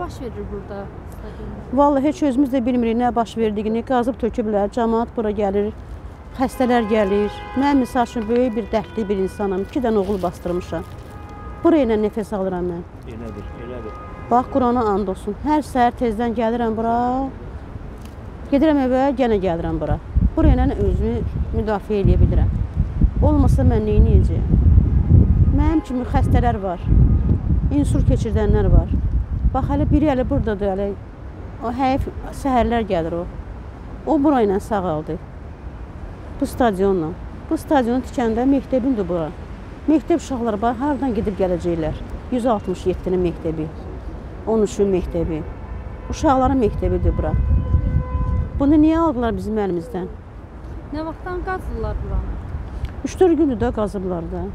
baş verir burada stadionda? Vallahi heç özümüz də bilmirik nə baş verdiyini. Qazıb töküblər, cəmaət bura gəlir, xəstələr gəlir. Mən misal üçün böyük bir dərdli bir insanam. 2 dənə oğul bastırmışam. Burayla nəfəs alıram mən. Elədir, elədir. Bax, Qurana and olsun. Hər səhər tezdən gəlirəm bura. Gedirəm evə, yenə gəlirəm bura. Burayla özümü müdafiə edə bilirəm. Olmasa mən nə edəcəyəm? Mənim kimi xəstələr var. İnsult keçirdənlər var. Bax, hələ biri hələ buradadır, hələ o həyif səhərlər gəlir o. O burayla sağaldı. Bu stadionla. Bu stadionu tikəndə məktəbindir bura. Məktəb uşaqları bax, haradan gedib gələcəklər? 167-nin məktəbi, 13-ün məktəbi. Uşaqların məktəbidir bura. Bunu niyə aldılar bizim əlimizdən? Nə vaxtdan qazdılar buranı? 3-4 gündür də qazıblar da.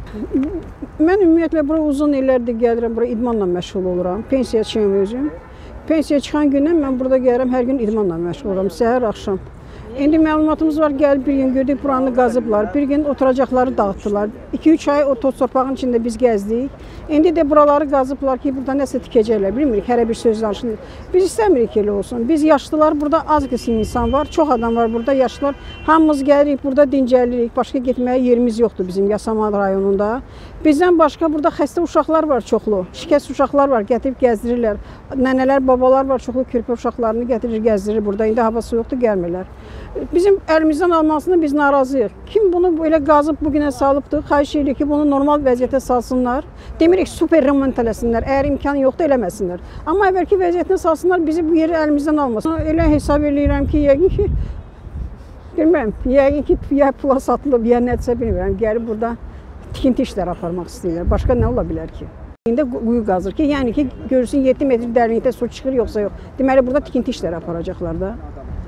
Mən ümumiyyətlə bura uzun illərdir gəlirəm, bura idmanla məşğul oluram. Pensiya çıxıram özüm. Pensiya çıxan gündən mən burada gəlirəm, hər gün idmanla məşğul oluram, səhər, axşam. İndi məlumatımız var, gəlib bir gün gördük, buranı qazıblar. Bir gün oturacaqları dağıtdılar. 2-3 ay o toz torpağın içində biz gəzdik. İndi də buraları qazıblar ki, burada nəsə tikəcəklər, bilmirik, hərə bir söz danışır. Biz istəmirik ki, elə olsun. Biz yaşlılar, burada az qism insan var, çox adam var burada, yaşlılar. Hamımız gəlirik, burada dincəlirik, başqa getməyə yerimiz yoxdur bizim Yasamal rayonunda. Bizdən başqa burada xəstə uşaqlar var çoxlu, şikəst uşaqlar var, gətirib gəzdirirlər. Nənələr, babalar var, çoxlu körpə uşaqlarını gətirir, gəzdirir burada. İndi hava soyuqdur, gəlmirlər. Bizim əlimizdən almasını biz narazıyıq. Kim bunu belə qazıb bugünə salıbdır, xahiş edirik ki, bunu normal vəziyyətə salsınlar. Demirik, super remont eləsinlər, əgər imkan yoxdur, eləməsinlər. Amma əvvəlki vəziyyətinə salsınlar, bizi bu yeri əlimizdən almasın. Elə hesab edirəm ki, yəqin ki, bilmirəm, yəqin ki, ya pula satılıb, ya nədirsə bilmirəm, gəlib burada tikinti işləri aparmaq istəyirlər. Başqa nə ola bilər ki? İndi quyu qazır ki, yəni ki, görürsün 7 metr dərinlikdə su çıxır, yoxsa yox. Deməli, burada tikinti işləri aparacaqlar da.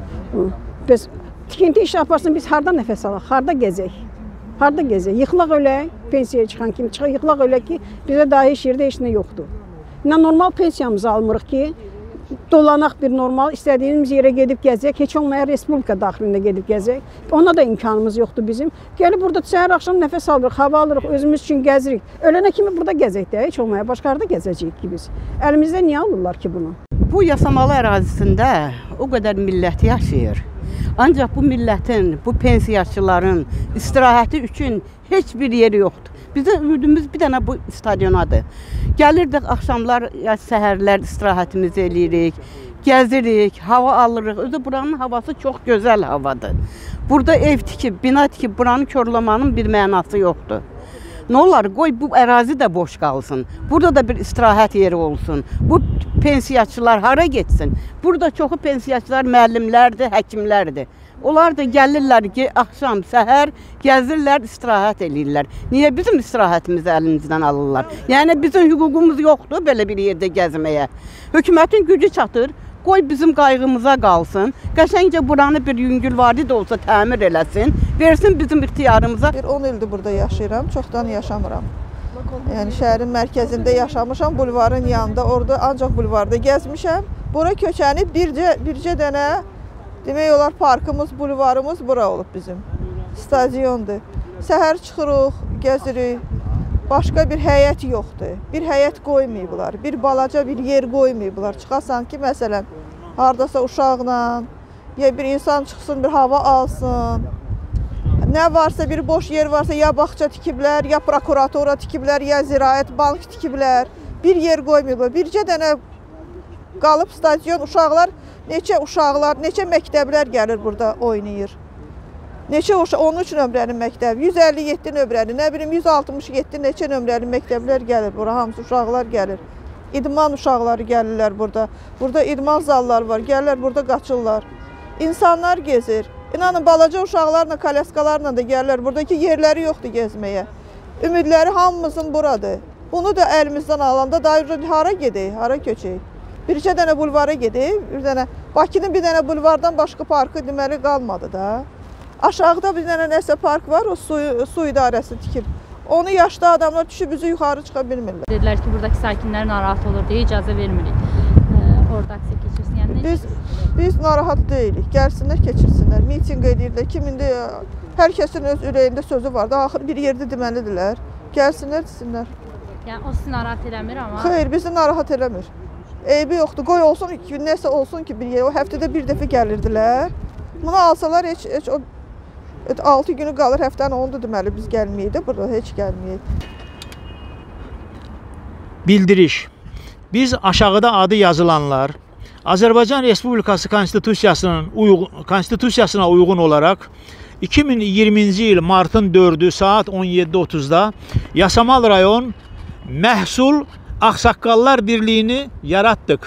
Biz tikinti işi aparsın, biz harda nəfəs alaq, harda gəzək? Harda gəzək? Yıxılaq ölək, pensiyaya çıxan kimi çıxaq, yıxılaq ölək ki, bizə daha heç yerdə heç nə yoxdur. Nə normal pensiyamızı almırıq ki, dolanaq bir normal, istədiyimiz yerə gedib gəzək, heç olmaya respublika daxilində gedib gəzək. Ona da imkanımız yoxdur bizim. Gəlib burada səhər axşam nəfəs alırıq, hava alırıq, özümüz üçün gəzirik. Ölənə kimi burada gəzək də, heç olmaya başqa harda gəzəcəyik ki biz. Əlimizdə niyə alırlar ki bunu? Bu Yasamalı ərazisində o qədər millət yaşayır. Ancaq bu millətin, bu pensiyaçıların istirahəti üçün heç bir yeri yoxdur. Bizim ümidimiz bir dənə bu stadionadır. Gəlirdik axşamlar, ya səhərlər istirahətimizi eləyirik, gəzirik, hava alırıq. Özü buranın havası çox gözəl havadır. Burada ev tikib, bina tikib, buranı körləmanın bir mənası yoxdur. Nə olar, qoy bu ərazi də boş qalsın. Burada da bir istirahət yeri olsun. Bu pensiyaçılar hara getsin? Burada çoxu pensiyaçılar müəllimlərdir, həkimlərdir. Onlar da gəlirlər ki, axşam, səhər gəzirlər, istirahət eləyirlər. Niyə bizim istirahətimizi əlimizdən alırlar? Yəni bizim hüququmuz yoxdur belə bir yerdə gəzməyə. Hökumətin gücü çatır. Qoy bizim qayğımıza qalsın. Qəşəngcə buranı bir yüngül vadi də olsa təmir eləsin, versin bizim ixtiyarımıza. 10 ildir burada yaşayıram, çoxdan yaşamıram. Yəni şəhərin mərkəzində yaşamışam, bulvarın yanında, orada ancaq bulvarda gəzmişəm. Bura köçənib bircə dənə, demək olar parkımız, bulvarımız bura olub bizim. Stadiondur. Səhər çıxırıq, gəzirik. Başqa bir həyət yoxdur. Bir həyət qoymayıblar. Bir balaca bir yer qoymayıblar. Çıxasan ki, məsələn, haradasa uşaqla, ya bir insan çıxsın, bir hava alsın. Nə varsa, bir boş yer varsa, ya bağça tikiblər, ya prokuratura tikiblər, ya ziraət bank tikiblər. Bir yer qoymayıblar. Bircə dənə qalıb stadion, uşaqlar, neçə məktəblər gəlir burada oynayır. Neçə 13 nömrəli məktəb, 157 nömrəli, nə bilim 167 neçə nömrəli məktəblər gəlir bura, hamısı uşaqlar gəlir. İdman uşaqları gəlirlər burada. Burada idman zallar var, gəlirlər burada qaçırlar. İnsanlar gezir. İnanın, balaca uşaqlarla, kalyaskalarla da gəlirlər. Buradakı yerləri yoxdur gezməyə. Ümidləri hamımızın buradır. Bunu da əlimizdən alanda da hara gedək, hara köçək? Bircə dənə bulvara gedək, Bakının bir dənə bulvardan başqa parkı deməli qalmadı da. Aşağıda bir dənə nəsə park var, o su idarəsi tikib. Onu yaşlı adamlar düşüb üzü yuxarı çıxa bilmirlər. Dedilər ki, buradakı sakinlər narahat olur deyə icazə vermirik. Orada aksiya keçirsin. Yəni, biz narahat deyilik, gəlsinlər, keçirsinlər. Miting edirlər, kimində hər kəsin öz ürəyində sözü var da, axır bir yerdə deməlidirlər. Gəlsinlər, desinlər. Yəni o sizi narahat eləmir amma? Xeyr, bizi narahat eləmir. eybi yoxdur. Qoy olsun, nəsə olsun ki, bir yer. O həftədə bir dəfə gəlirdilər. Bunu alsalar heç o 6 günü qalır, həftənin 10-dur deməli biz gəlməyik də, burada heç gəlməyik. Bildiriş. Biz aşağıda adı yazılanlar Azərbaycan Respublikası Konstitusiyasına uyğun olaraq 2020-ci il martın 4-ü saat 17:30-da Yasamal rayon Məhsul Ağsaqqallar Birliyini yaratdıq.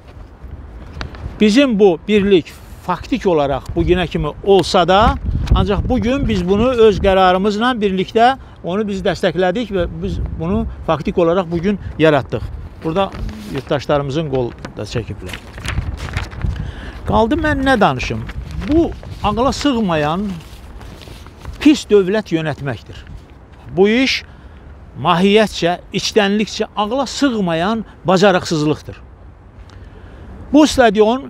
Bizim bu birlik faktik olaraq bugünə kimi olsa da, ancaq bugün biz bunu öz qərarımızla birlikdə onu biz dəstəklədik və biz bunu faktik olaraq bugün yaratdıq. Burada yurttaşlarımızın qolu da çəkiblər. Qaldı mən nə danışım? Bu ağla sığmayan pis dövlət yönətməkdir. Bu iş mahiyyətcə, içdənlikcə ağla sığmayan bacarıqsızlıqdır. Bu stadion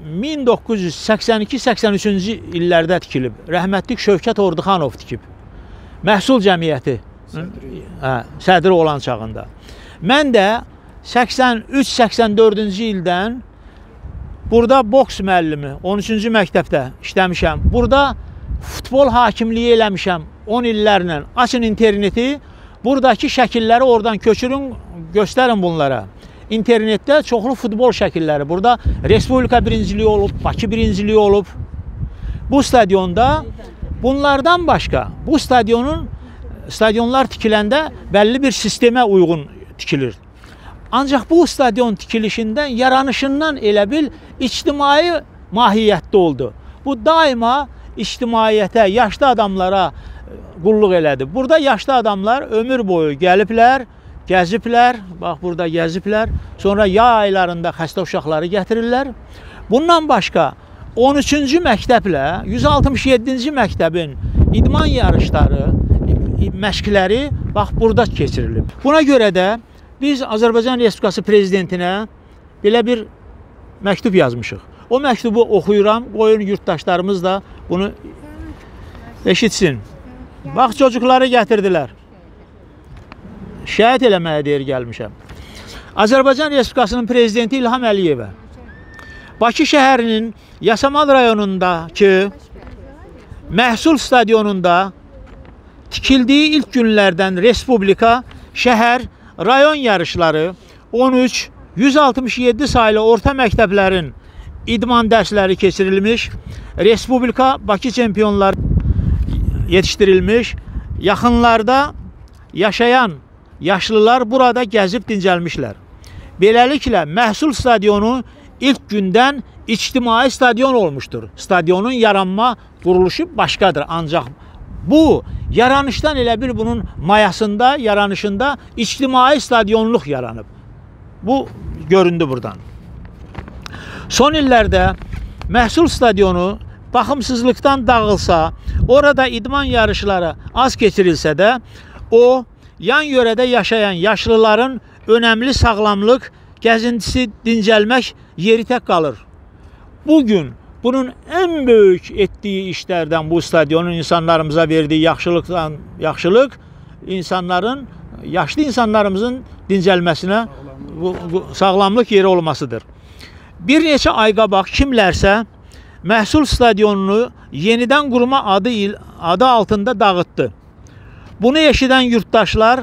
1982-83-cü illərdə tikilib. Rəhmətlik Şövkət Orduxanov tikib. Məhsul Cəmiyyəti sədri olan çağında. Mən də 83-84-cü ildən burada boks müəllimi 13-cü məktəbdə işləmişəm. Burada futbol hakimliyi eləmişəm 10 illərlə. Açın interneti, buradakı şəkilləri oradan köçürün, göstərin bunlara. İnternetdə çoxlu futbol şəkilləri. Burada Respublika birinciliyi olub, Bakı birinciliyi olub. Bu stadionda bunlardan başqa, bu stadionlar tikiləndə bəlli bir sistemə uyğun tikilir. Ancaq bu stadion tikilişindən, yaranışından elə bil ictimai mahiyyətdə oldu. Bu daima ictimaiyyətə, yaşlı adamlara qulluq elədi. Burada yaşlı adamlar ömür boyu gəliblər, gəziblər, bax burada gəziblər, sonra yay aylarında xəstə uşaqları gətirirlər. Bundan başqa 13-cü məktəblə 167-ci məktəbin idman yarışları, məşqləri bax burada keçirilib. Buna görə də biz Azərbaycan Respublikası Prezidentinə belə bir məktub yazmışıq. O məktubu oxuyuram, qoyun yurttaşlarımız da bunu eşitsin. Bax, çocukları gətirdilər. Şəhət eləməyə deyir gəlmişəm. Azərbaycan Respublikasının Prezidenti İlham Əliyevə Bakı şəhərinin Yasamal rayonundakı Məhsul stadionunda tikildiyi ilk günlərdən Respublika, şəhər, rayon yarışları 13-167 saylı orta məktəblərin idman dərsləri keçirilmiş, Respublika Bakı çempionlar yetişdirilmiş, yaxınlarda yaşayan yaşlılar burada gəzib dincəlmişlər. Beləliklə, Məhsul stadionu ilk gündən ictimai stadion olmuşdur. Stadionun yaranma quruluşu başqadır. Ancaq bu, yaranışdan elə bil bunun mayasında, yaranışında ictimai stadionluq yaranıb. Bu, göründü buradan. Son illərdə Məhsul stadionu baxımsızlıqdan dağılsa, orada idman yarışları az keçirilsə də, o, yan yörədə yaşayan yaşlıların önəmli sağlamlıq, gəzintisi, dincəlmək yeri tək qalır. Bugün bunun ən böyük etdiyi işlərdən bu stadionun insanlarımıza verdiyi yaxşılıq, yaşlı insanlarımızın dincəlməsinə sağlamlıq yeri olmasıdır. Bir neçə ay qabaq kimlərsə Məhsul stadionunu yenidən qurma adı altında dağıtdı. Bunu eşidən yurttaşlar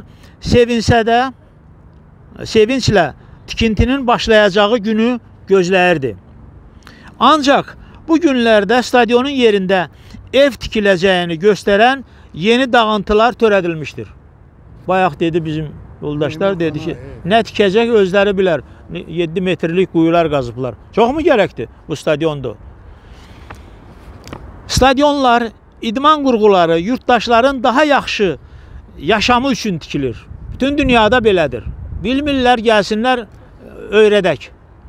sevinclə tikintinin başlayacağı günü gözləyirdi. Ancaq bu günlərdə stadionun yerində ev tikiləcəyini göstərən yeni dağıntılar törədilmişdir. Bayaq dedi bizim yoldaşlar, dedi ki, nə tikəcək özləri bilər. 7 metrlik quyular qazıblar. Çox mu gərəkdir bu stadionda? Stadionlar, idman qurğuları yurttaşların daha yaxşı yaşamı üçün tikilir. Bütün dünyada belədir. Bilmirlər, gəlsinlər, öyrədək.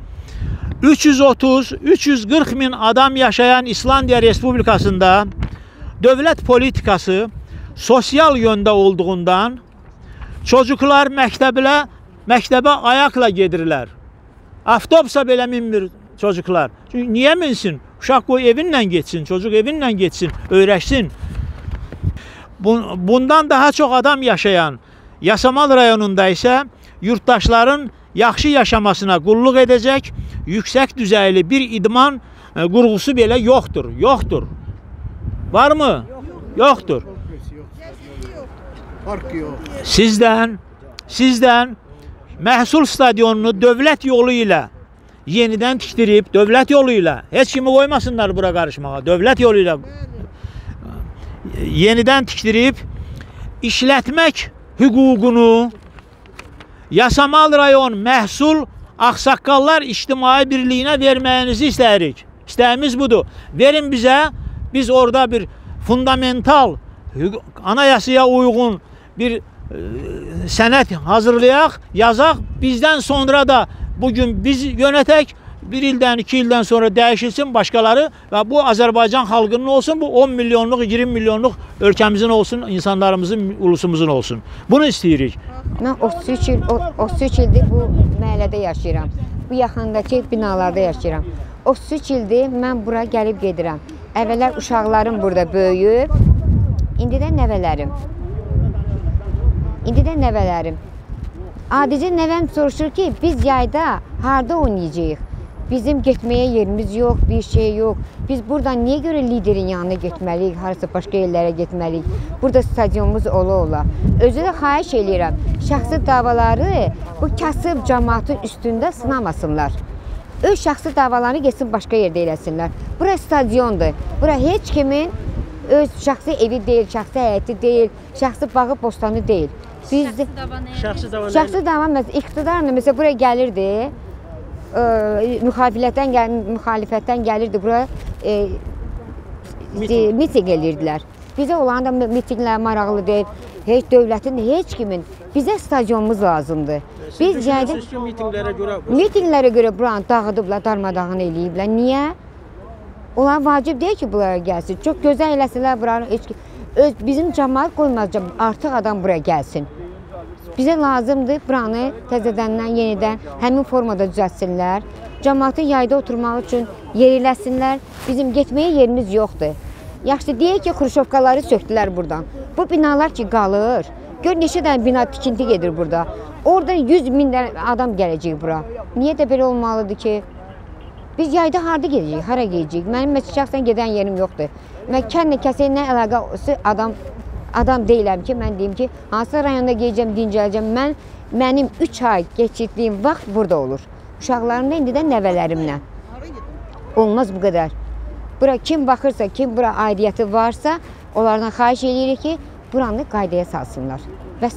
330-340 min adam yaşayan İslandiya Respublikasında dövlət politikası sosial yöndə olduğundan çocuklar məktəbə ayaqla gedirlər. Avtobusa belə minmir çocuklar. Çünki niyə minsin? Uşaq qoy evinlə getsin, çocuk evinlə getsin, öyrəşsin. Bundan daha çox adam yaşayan Yasamal rayonunda isə yurttaşların yaxşı yaşamasına qulluq edəcək yüksək düzeyli bir idman qurğusu belə yoxdur. Yoxdur. Varmı? Yoxdur. Sizdən məhsul stadionunu dövlət yolu ilə yenidən tikdirib, dövlət yolu ilə, heç kimi qoymasınlar bura qarışmağa, dövlət yolu ilə yenidən tikdirib, işlətmək hüququnu Yasamal rayon məhsul Ağsaqqallar İctimai Birliyinə verməyinizi istəyirik. İstəyimiz budur. Verin bizə, biz orada bir fundamental, anayasaya uyğun bir sənət hazırlayaq, yazaq. Bizdən sonra da bugün biz yönətək, 1 ildən, 2 ildən sonra dəyişilsin başqaları və bu Azərbaycan xalqının olsun, bu 10 milyonluq, 20 milyonluq ölkəmizin olsun, insanlarımızın, ulusumuzun olsun. Bunu istəyirik. Mən 33 ildir bu məhəllədə yaşayıram. Bu yaxındakı binalarda yaşayıram. 33 ildir mən bura gəlib gedirəm. Əvvəllər uşaqlarım burada böyüyüb, indi də nəvələrim. Adicə nəvəm soruşur ki, biz yayda harda oynayacağıq? Bizim getməyə yerimiz yox, bir şey yox. Biz buradan niyə görə liderin yanına getməliyik, harasa başqa yerlərə getməliyik? Burada stadionumuz ola. Özü də xahiş eləyirəm, şəxsi davaları bu kasıb cəmaatın üstündə sınamasınlar. Öz şəxsi davalarını getsin başqa yerdə eləsinlər. Bura stadiondur. Bura heç kimin öz şəxsi evi deyil, şəxsi həyəti deyil, şəxsi bağı bostanı deyil. Şəxsi dava iqtidarla məsələn buraya gəlirdi, müxalifətdən gəlirdi bura, miting eləyirdilər. Bizə olan da mitinglər maraqlı deyil, heç dövlətin, heç kimin. Bizə stadionumuz lazımdır. Biz mitinglərə görə buranı dağıdıblar, darmadağın eləyiblər. Niyə? Onlar vacib deyil ki, buraya gəlsin. Çox gözəl eləsinlər buranı. Bizim cəmaat qoymaz, artıq adam buraya gəlsin. Bizə lazımdır buranı təzədəndən, yenidən həmin formada düzəltsinlər. Cəmaatı yayda oturmaq üçün yeriləsinlər. Bizim getməyə yerimiz yoxdur. Yaxşı, deyək ki, xruşovkaları söktülər buradan. Bu binalar ki, qalır. Gör, neçə dənə bina tikinti gedir burada. Orada 100 min adam gələcək bura. Niyə də belə olmalıdır ki? Biz yayda harada gedəcəyik, hara gedəcəyik? Mənim şəxsən gedən yerim yoxdur. Mən kəndlə kəsəyə nə əlaqəsi adam deyiləm ki, mən deyim ki, hansı rayonda gedəcəm, dincələcəm. Mənim 3 ay keçirdiyim vaxt burada olur. Uşaqlarımda indi də nəvələrimlə. Olmaz bu qədər. Bura kim baxırsa, kim bura aidiyyəti varsa, onlardan xahiş edirik ki, buranı qaydaya salsınlar.